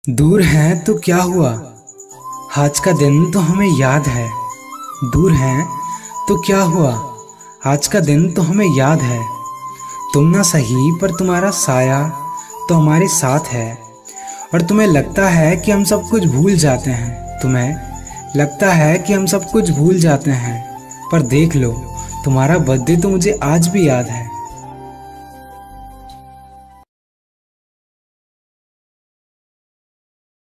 दूर हैं तो क्या हुआ, आज का दिन तो हमें याद है। दूर हैं तो क्या हुआ, आज का दिन तो हमें याद है। तुम ना सही पर तुम्हारा साया तो हमारे साथ है। और तुम्हें लगता है कि हम सब कुछ भूल जाते हैं, तुम्हें लगता है कि हम सब कुछ भूल जाते हैं, पर देख लो तुम्हारा बर्थडे तो मुझे आज भी याद है।